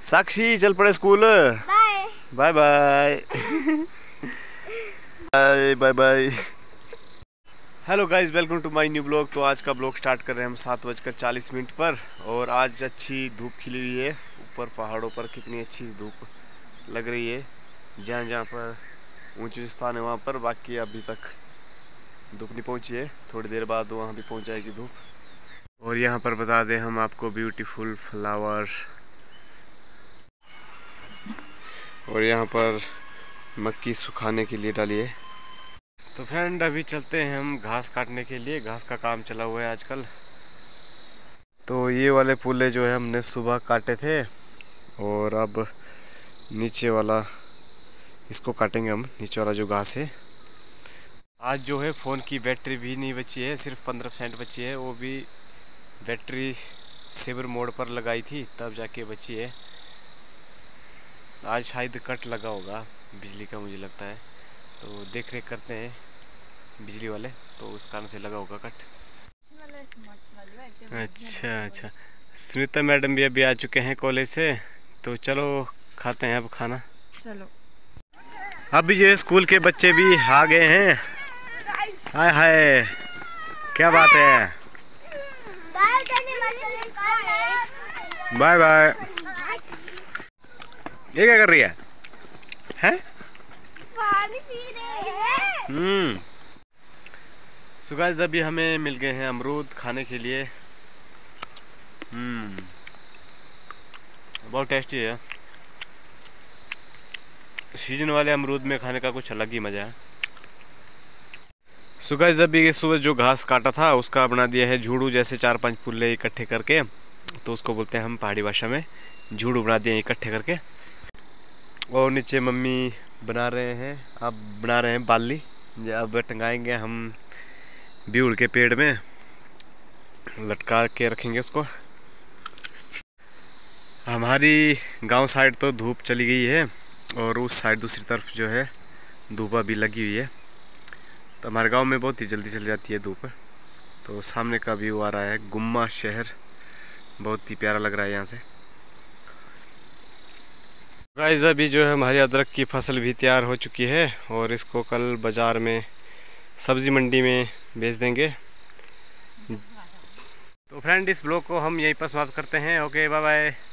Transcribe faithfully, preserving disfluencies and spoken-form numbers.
साक्षी चल पड़े school. Bye bye bye bye bye. Hello guys, welcome to my new blog. तो आज का ब्लॉग स्टार्ट कर रहे हैं हम सात बजकर चालीस मिनट पर। और आज अच्छी धूप खिली हुई है। ऊपर पहाड़ों पर कितनी अच्छी धूप लग रही है। जहाँ जहाँ पर ऊंचे स्थान है वहाँ पर, बाकी अभी तक धूप नहीं पहुँची है। थोड़ी देर बाद वहाँ भी पहुँच जाएगी धूप। और यहाँ पर बता दें हम आपको ब्यूटीफुल फ्लावर। और यहाँ पर मक्की सुखाने के लिए डाली है। तो फ्रेंड अभी चलते हैं हम घास काटने के लिए। घास का काम चला हुआ है आजकल। तो ये वाले पुल्ले जो है हमने सुबह काटे थे, और अब नीचे वाला इसको काटेंगे हम। नीचे वाला जो घास है, आज जो है फ़ोन की बैटरी भी नहीं बची है, सिर्फ पंद्रह परसेंट बची है। वो भी बैटरी सेवर मोड पर लगाई थी तब जाके बची है। आज शायद कट लगा होगा बिजली का, मुझे लगता है। तो देख रेख करते हैं बिजली वाले, तो उस कारण से लगा होगा कट। अच्छा अच्छा, सुनीता मैडम भी अभी आ चुके हैं कॉलेज से। तो चलो खाते हैं अब खाना। चलो अभी जो स्कूल के बच्चे भी आ गए हैं। हाय हाय, क्या बात है। Bye bye. ये क्या कर रही है हैं? पानी पी रहे हैं। हम्म सो गाइस, अभी हमें मिल गए हैं अमरूद खाने के लिए। हम्म बहुत टेस्टी है। सीजन वाले अमरूद में खाने का कुछ अलग ही मजा है। सो गाइस, अभी सुबह जो घास काटा था उसका बना दिया है झूड़ू, जैसे चार पांच पुल्ले इकट्ठे करके। तो उसको बोलते हैं हम पहाड़ी भाषा में झूड़ू, बना दिए इकट्ठे करके। और नीचे मम्मी बना रहे हैं, अब बना रहे हैं बाली। अब टंगाएंगे हम बीउड़ के पेड़ में, लटका के रखेंगे उसको। हमारी गांव साइड तो धूप चली गई है, और उस साइड दूसरी तरफ जो है धूप अभी लगी हुई है। तो हमारे गांव में बहुत ही जल्दी चली जाती है धूप। तो सामने का व्यू आ रहा है गुम्मा शहर, बहुत ही प्यारा लग रहा है यहाँ से। गाइस, अभी जो है हमारी अदरक की फसल भी तैयार हो चुकी है, और इसको कल बाज़ार में सब्ज़ी मंडी में बेच देंगे। तो फ्रेंड, इस ब्लॉग को हम यहीं पर समाप्त करते हैं। Okay, bye bye.